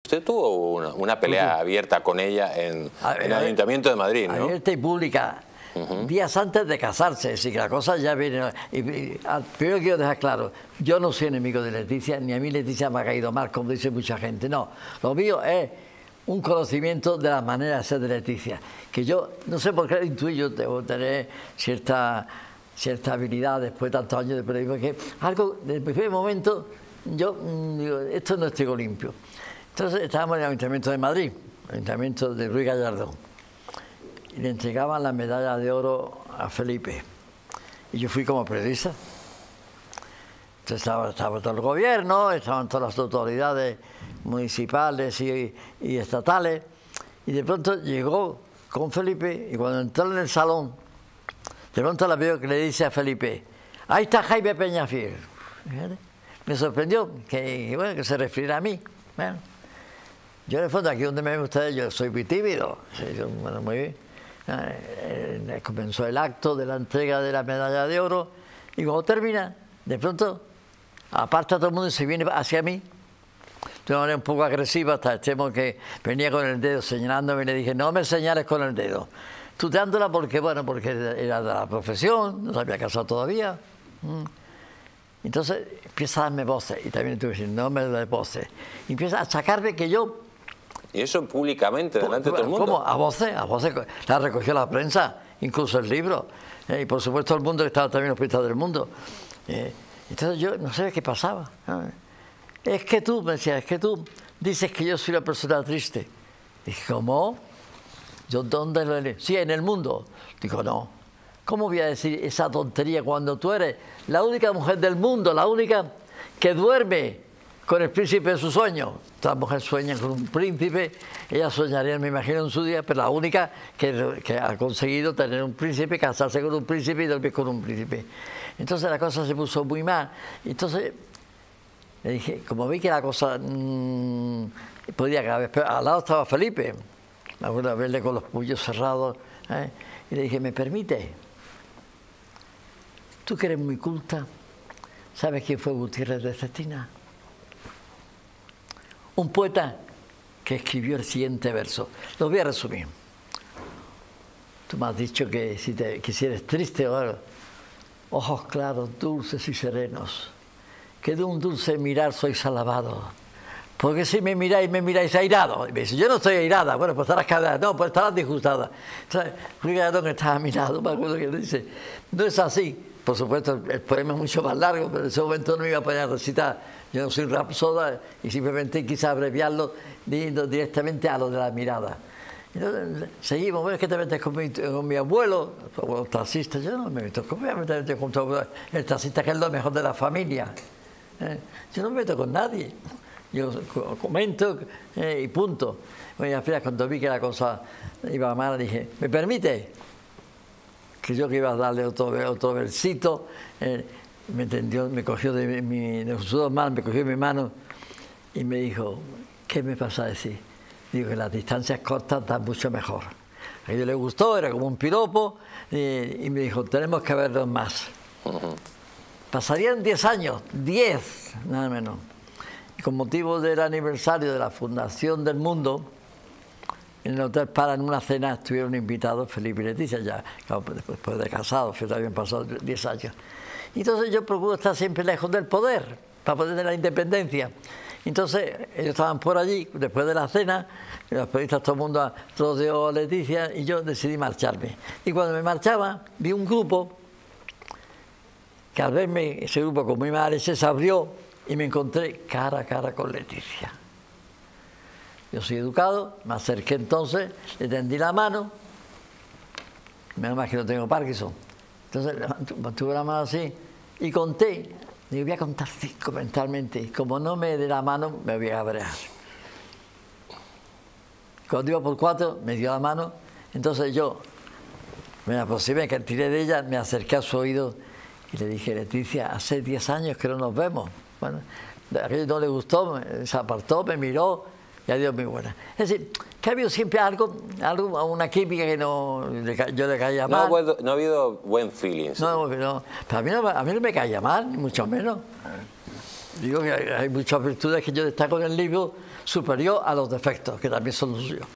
Usted tuvo una pelea abierta con ella en el Ayuntamiento de Madrid, ¿no? Abierta y pública, días antes de casarse, así que la cosa ya viene. Primero quiero dejar claro, yo no soy enemigo de Leticia, ni a mí Leticia me ha caído mal, como dice mucha gente, no. Lo mío es un conocimiento de la manera de ser de Leticia, que yo no sé por qué intuyo, debo tener cierta habilidad después de tantos años de periodismo, que algo, desde el primer momento, yo digo, esto no es trigo limpio. Entonces estábamos en el Ayuntamiento de Madrid, el Ayuntamiento de Ruiz Gallardón, y le entregaban la medalla de oro a Felipe. Y yo fui como periodista. Entonces estaba todo el gobierno, estaban todas las autoridades municipales y estatales, y de pronto llegó con Felipe, y cuando entró en el salón, de pronto la veo que le dice a Felipe, ahí está Jaime Peñafiel. Me sorprendió que se refiriera a mí. Bueno, yo en el fondo, aquí donde me ven ustedes, yo soy muy tímido. Bueno, muy bien. Comenzó el acto de la entrega de la medalla de oro y cuando termina, de pronto, aparta todo el mundo y se viene hacia mí de una manera un poco agresiva, hasta el extremo que venía con el dedo señalándome y le dije, no me señales con el dedo. Tuteándola porque, bueno, porque era de la profesión, no se había casado todavía. Entonces empieza a darme voces y también tuve que decir, no me da voces. Y empieza a sacarme que yo... ¿Y eso públicamente, delante de todo el mundo? ¿Cómo? A voces, la recogió la prensa, incluso el libro, y por supuesto el mundo que estaba también en los periodistas del mundo. Entonces yo no sé qué pasaba. Es que tú, me decía, es que tú dices que yo soy una persona triste. Dije, ¿cómo? ¿Yo dónde lo he leído? Sí, en el mundo. Digo, no. ¿Cómo voy a decir esa tontería cuando tú eres la única mujer del mundo, la única que duerme con el príncipe de sus sueños? Todas las mujeres sueñan con un príncipe, ella soñaría, me imagino, en su día, pero la única que ha conseguido tener un príncipe, casarse con un príncipe y dormir con un príncipe. Entonces la cosa se puso muy mal. Entonces le dije, como vi que la cosa podía cada vez peor, al lado estaba Felipe, me acuerdo de verle con los puños cerrados, y le dije, ¿me permite? Tú que eres muy culta, ¿sabes quién fue Gutiérrez de Cestina? Un poeta que escribió el siguiente verso. Lo voy a resumir. Tú me has dicho que si eres triste o algo, ojos claros, dulces y serenos, que de un dulce mirar sois alabado. Porque si me miráis airado. Y me dice, yo no estoy airada. Bueno, pues estarás callada. No, pues estarás disgustada. Entonces, Ruiz Gallardón estaba a mi lado, me acuerdo que le dice, no es así. Por supuesto, el poema es mucho más largo, pero en ese momento no me iba a poner a recitar. Yo no soy rapsoda y simplemente quise abreviarlo directamente a lo de la mirada. Entonces, seguimos, bueno, es que te metes con mi abuelo, o taxista. Yo no me meto con mi abuelo, el taxista, que es lo mejor de la familia. Yo no me meto con nadie. Yo comento y punto. Bueno, y al final, cuando vi que la cosa iba mal, dije, ¿me permite? Que yo que iba a darle otro versito, me entendió, me cogió de sus dos manos, me cogió mi mano y me dijo, ¿qué me pasa a decir? Digo, que las distancias cortas dan mucho mejor. A ella le gustó, era como un piropo, y me dijo, tenemos que vernos más. Pasarían 10 años, 10, nada menos. Y con motivo del aniversario de la Fundación del Mundo, en el Hotel Para, en una cena, estuvieron invitados Felipe y Leticia, ya después de casados, que habían pasado 10 años. Y entonces yo procuro estar siempre lejos del poder, para poder tener la independencia. Entonces ellos estaban por allí, después de la cena, los periodistas, todo el mundo rodeó a Leticia, y yo decidí marcharme. Y cuando me marchaba, vi un grupo, que al verme ese grupo con muy mala leche se abrió, y me encontré cara a cara con Leticia. Yo soy educado, me acerqué entonces, le tendí la mano, menos mal que no tengo Parkinson. Entonces mantuve la mano así y conté, digo, voy a contar 5 mentalmente, y como no me dé la mano, me voy a cabrear. Cuando iba por 4, me dio la mano, entonces yo me aproximé, que tiré de ella, me acerqué a su oído y le dije, Leticia, hace 10 años que no nos vemos. Bueno, a aquello no le gustó, se apartó, me miró, y adiós, muy buena. Es decir, que ha habido siempre algo, una química que yo le caía mal. No ha habido buen feeling. No, pero a mí no me caía mal, ni mucho menos. Digo que hay muchas virtudes que yo destaco en el libro superior a los defectos, que también son los suyos.